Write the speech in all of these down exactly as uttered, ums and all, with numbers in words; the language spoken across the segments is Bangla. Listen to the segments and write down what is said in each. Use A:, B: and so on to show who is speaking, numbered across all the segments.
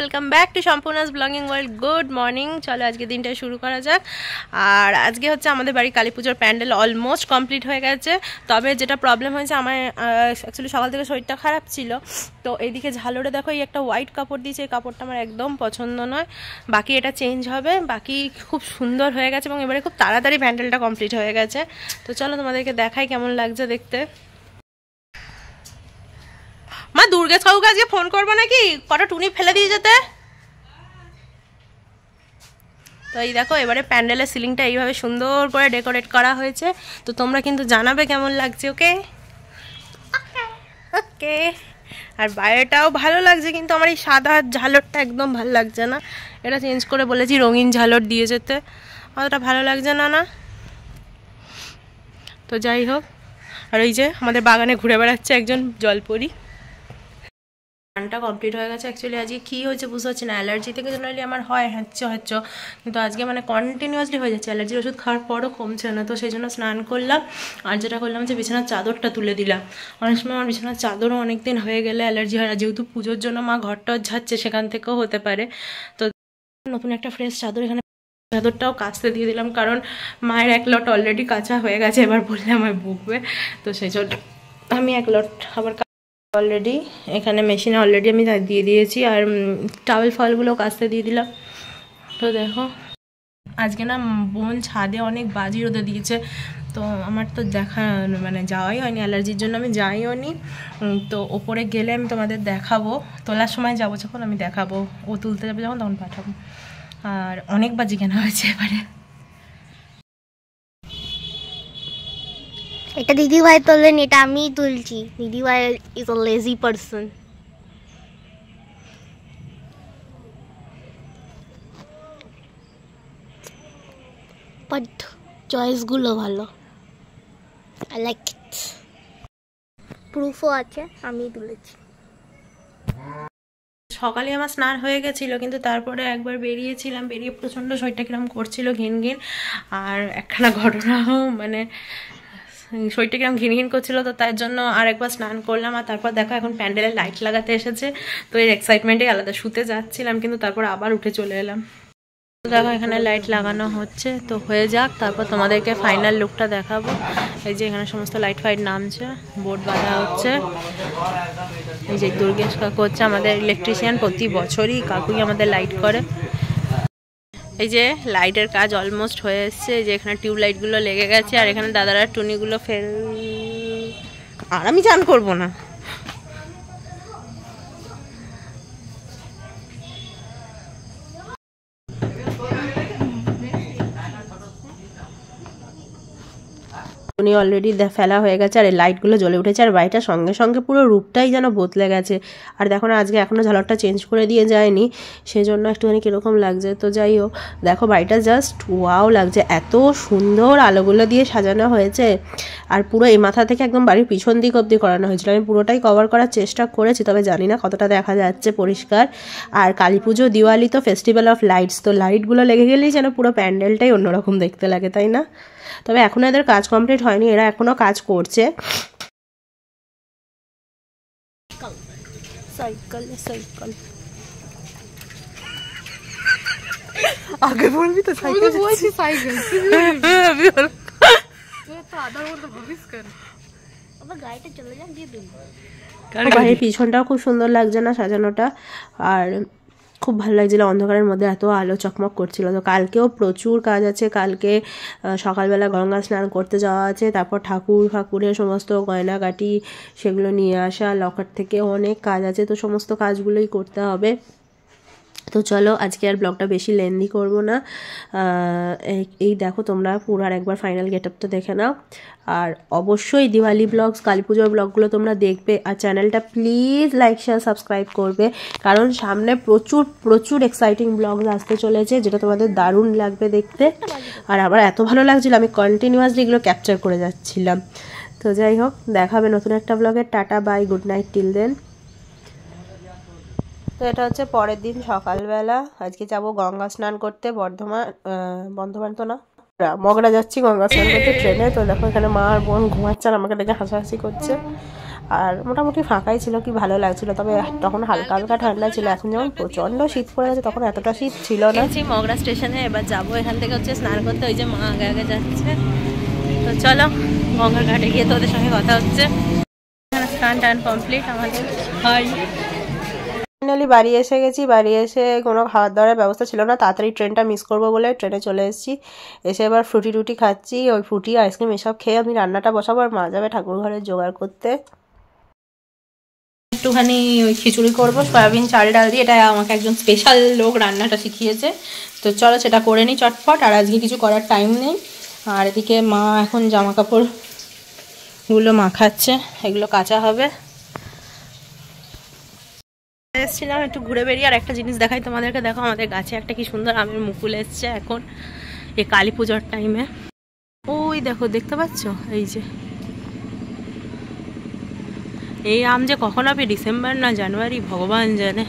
A: वेलकम बैक टू सम्पूर्णास ब्लगिंग वर्ल्ड। Good morning. चलो आज के दिन शुरू करा जाक। और आज के होच्छे आमादेर बाड़ी काली पुजोर पैंडल अलमोस्ट कमप्लीट हो गेছে। तबे जेटा प्रॉब्लेम হয়েছে আমার एक्चुअली सकाल থেকে শরীরটা খারাপ ছিল, তো এইদিকে ঝালরে দেখো এই একটা হোয়াইট কাপড় দিয়েছে, এই কাপড়টা আমার একদম পছন্দ নয়। বাকি এটা চেঞ্জ হবে, বাকি খুব সুন্দর হয়ে গেছে এবং এবারে খুব তাড়াতাড়ি প্যান্ডেলটা কমপ্লিট হয়ে গেছে। তো চলো তোমাদেরকে দেখাই কেমন লাগছে দেখতে। মা দুর্গেশ কাকুকে আজকে ফোন করবো নাকি, কটা টুনি ফেলে দিয়ে যেতে। তো এই দেখো এবারে প্যান্ডেলের সিলিংটা এইভাবে সুন্দর করে ডেকোরেট করা হয়েছে, তো তোমরা কিন্তু জানাবে কেমন লাগছে। ওকে ওকে। আর বাইরেটাও ভালো লাগছে, কিন্তু আমার এই সাদা ঝালরটা একদম ভালো লাগছে না, এটা চেঞ্জ করে বলেছি রঙিন ঝালর দিয়ে যেতে, অতটা ভালো লাগছে না না তো যাই হোক। আর ওই যে আমাদের বাগানে ঘুরে বেড়াচ্ছে একজন জলপরি। গানটা কমপ্লিট হয়ে গেছে। অ্যাকচুয়ালি আজকে কী হয়েছে বুঝতে পারছি না, অ্যালার্জি থেকে জেনারেলি আমার হয় হচ্ছে হচ্ছে কিন্তু আজকে মানে কন্টিনিউয়াসলি হয়ে যাচ্ছে। অ্যালার্জির ওষুধ খাওয়ার পরও কমছে না, তো সেই জন্য স্নান করলাম। আর যেটা করলাম যে বিছানার চাদরটা তুলে দিলাম। অনেক সময় আমার বিছানার চাদরও অনেক দিন হয়ে গেলে অ্যালার্জি হয় না, যেহেতু পুজোর জন্য মা ঘরটা ঝাচ্ছে সেখান থেকেও হতে পারে। তো নতুন একটা ফ্রেশ চাদর এখানে, চাদরটাও কাচতে দিয়ে দিলাম, কারণ মায়ের এক লট অলরেডি কাচা হয়ে গেছে, এবার বললে আমায় বকবে, তো সেই জন্য আমি এক লট আবার অলরেডি এখানে মেশিনে অলরেডি আমি দিয়ে দিয়েছি। আর টাওয়েল ফলগুলো কাচতে দিয়ে দিলাম। তো দেখো আজকে না বোন ছাদে অনেক বাজি রোদে দিয়েছে, তো আমার তো দেখা মানে যাওয়াই হয়নি, অ্যালার্জির জন্য আমি যাইও নি। তো ওপরে গেলে আমি তোমাদের দেখাবো, তোলার সময় যাবো যখন আমি দেখাবো, ও তুলতে যাবে যখন তখন পাঠাবো। আর অনেক বাজি কেনা হয়েছে এবারে।
B: এটা দিদি ভাই তোলেন, এটা আমি তুলছি। দিদি ভাই is a lazy person. But choice গুলো ভালো, আই লাইক ইট। প্রুফও আছে, আমি তুলেছি।
A: সকালে আমার স্নান হয়ে গেছিলো, কিন্তু তারপরে একবার বেরিয়েছিলাম, বেরিয়ে প্রচণ্ড শরীরটা কিরম করছিল ঘিন ঘিন। আর একখানা ঘটনাও মানে শরীরটা কিরম ঘিন ঘিন করছিল, তো তার জন্য আর একবার স্নান করলাম। আর তারপর দেখো এখন প্যান্ডেলে লাইট লাগাতে এসেছে, তো এর এক্সাইটমেন্টই আলাদা। শুতে যাচ্ছিলাম কিন্তু তারপর আবার উঠে চলে এলাম। দেখো এখানে লাইট লাগানো হচ্ছে, তো হয়ে যাক, তারপর তোমাদেরকে ফাইনাল লুকটা দেখাবো। এই যে এখানে সমস্ত লাইট ফাইট নামছে, বোর্ড বাঁধা হচ্ছে। এই যে দুর্গেশ কাকু হচ্ছে আমাদের ইলেকট্রিশিয়ান, প্রতি বছরই কাকুই আমাদের লাইট করে। এই যে লাইটের কাজ অলমোস্ট হয়ে এসছে, যে এখানে টিউব লাইটগুলো লেগে গেছে, আর এখানে দাদারা টুনিগুলো ফেল। আর আমি চান করবো না। টুনি অলরেডি ফেলা হয়ে গেছে, আর এই লাইটগুলো জ্বলে উঠেছে, আর বাড়িটার সঙ্গে সঙ্গে পুরো রূপটাই যেন বদলে গেছে। আর দেখো না আজকে এখনও ঝালরটা চেঞ্জ করে দিয়ে যায়নি, সেই জন্য একটুখানি কীরকম লাগছে। তো যাই হোক, দেখো বাড়িটা জাস্ট ওয়াও লাগছে, এত সুন্দর আলোগুলো দিয়ে সাজানো হয়েছে। আর পুরো এই মাথা থেকে একদম বাড়ির পিছন দিক অবধি করানো হয়েছিল। আমি পুরোটাই কভার করার চেষ্টা করেছি, তবে জানি না কতটা দেখা যাচ্ছে পরিষ্কার। আর কালী পুজো দিওয়ালি তো ফেস্টিভ্যাল অফ লাইটস, তো লাইটগুলো লেগে গেলেই যেন পুরো প্যান্ডেলটাই অন্যরকম দেখতে লাগে, তাই না? তবে এখনো এদের কাজ কমপ্লিট হয়নি, এরা এখনো কাজ করছে। সাইকেল সাইকেল আগে বলবি তো সাইকেল বলছি সাইকেল আমি তো আধা ঘন্টা ভাবিস কেন, আবার গাড়িটা চলে যান দিয়ে দেব। বাড়ির পিছনটাও খুব সুন্দর লাগছে না সাজানোটা, আর খুব ভালো লাগছিলো, অন্ধকারের মধ্যে এত আলো চকমক করছিল। তো কালকেও প্রচুর কাজ আছে, কালকে সকালবেলা গঙ্গা স্নান করতে যাওয়া আছে, তারপর ঠাকুর ঠাকুরের সমস্ত গয়নাগাটি সেগুলো নিয়ে আসা, লকার থেকে অনেক কাজ আছে, তো সমস্ত কাজগুলোই করতে হবে। তো চলো আজকে আর ব্লগটা বেশি লেন্দি করব না। এই দেখো তোমরা পুরো আর একবার ফাইনাল গেট আপটা দেখে নাও। আর অবশ্যই দিওয়ালি ব্লগস, কালী পুজোর ব্লগগুলো তোমরা দেখবে, আর চ্যানেলটা প্লিজ লাইক শেয়ার সাবস্ক্রাইব করবে, কারণ সামনে প্রচুর প্রচুর এক্সাইটিং ব্লগস আসতে চলেছে, যেটা তোমাদের দারুণ লাগবে দেখতে। আর আমার এত ভালো লাগছিল, আমি কন্টিনিউয়াসলি এগুলো ক্যাপচার করে যাচ্ছিলাম। তো যাই হোক, দেখাবে নতুন একটা ব্লগে। Tata bye, good night till then. তো এটা হচ্ছে পরের দিন সকালবেলা, আজকে যাব গঙ্গা স্নান করতে বর্ধমান, বর্ধমান তো না মগরা যাচ্ছি গঙ্গা স্নান করতে ট্রেনে। তো দেখো এখানে মা আর বোন ঘুমাচ্ছে, আর আমাকে দেখে হাসাহাসি করছে। আর মোটামুটি ফাঁকাই ছিল, কি ভালো লাগছিল। তবে তখন হালকা হালকা ঠান্ডা ছিল, এখন যেমন প্রচণ্ড শীত পড়ে গেছে তখন এতটা শীত ছিল না। মগরা স্টেশনে এবার যাবো, এখান থেকে হচ্ছে স্নান করতে, ওই যে মা আগে আগে যাচ্ছে। তো চলো গঙ্গার ঘাটে গিয়ে তোদের সঙ্গে কথা হচ্ছে। স্নান টান কমপ্লিট আমাদের। হাই, ফাইনালি বাড়ি এসে গেছি। বাড়ি এসে কোনো খাওয়ার দাওয়ার ব্যবস্থা ছিল না, তাড়াতাড়ি ট্রেনটা মিস করবো বলে ট্রেনে চলে এসেছি। এসে এবার ফ্রুটি টুটি খাচ্ছি, ওই ফ্রুটি আইসক্রিম এসব খেয়ে আমি রান্নাটা বসাবো, আর মা যাবে ঠাকুর ঘরে জোগাড় করতে। একটুখানি ওই খিচুড়ি করবো সয়াবিন চাল ডাল দিয়ে, এটা আমাকে একজন স্পেশাল লোক রান্নাটা শিখিয়েছে। তো চলো সেটা করে নিই চটপট, আর আজকে কিছু করার টাইম নেই। আর এদিকে মা এখন জামা কাপড়গুলো মাখাচ্ছে, এগুলো কাচা হবে। এসেছিলাম একটু ঘুরে বেরিয়ে, আর একটা জিনিস দেখাই তোমাদেরকে। দেখো আমাদের গাছে একটা কি সুন্দর আমের মুকুল এসছে এখন এই কালী পুজোর টাইমে। ওই দেখো, দেখতে পাচ্ছ? এই যে এই আম যে কখন হবে, ডিসেম্বর না জানুয়ারি ভগবান জানে।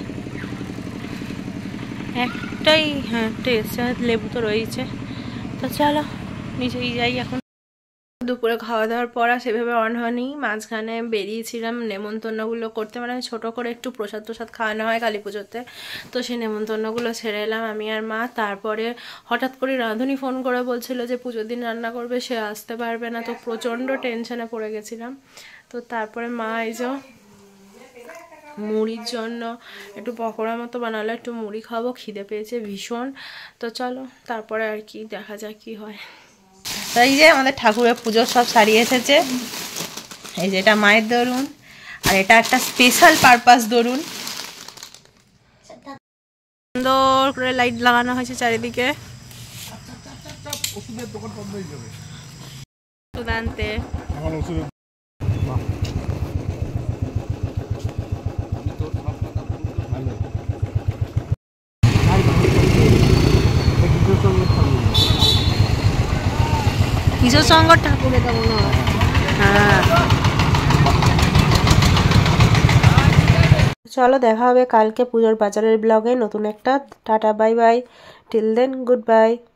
A: একটাই, হ্যাঁ একটা এসছে, লেবু তো রয়েছে। তো চলো নিচেই যাই এখন। দুপুরে খাওয়া দাওয়ার পর আর সেভাবে অন হয়নি, মাঝখানে বেরিয়েছিলাম নেমন্তন্নগুলো করতে, মানে ছোটো করে একটু প্রসাদ প্রসাদ খাওয়ানো হয় কালী পুজোতে। তো সেই নেমন্তন্নগুলো ছেড়ে এলাম আমি আর মা। তারপরে হঠাৎ করে রাঁধুনি ফোন করে বলছিল যে পুজোর দিন রান্না করবে, সে আসতে পারবে না। তো প্রচণ্ড টেনশনে পড়ে গেছিলাম। তো তারপরে মা এই যে মুড়ির জন্য একটু পকোড়া মতো বানালো, একটু মুড়ি খাবো, খিদে পেয়েছে ভীষণ। তো চলো তারপরে আর কি দেখা যাক কি হয়। তাই যে আমাদের ঠাকুরের পুজো সব সারিয়ে এসেছে। এই যে এটা মায়ের দরুন, আর এটা একটা স্পেশাল পারপাস দরুন। সুন্দর করে লাইট লাগানো হয়েছে চারিদিকে। সুদান্তে কিশোর শঙ্কর ঠাকুর এটা মনে হয়। হ্যাঁ চলো দেখা হবে কালকে পুজোর বাজারের ব্লগে নতুন একটা। Tata bye bye, till then good by.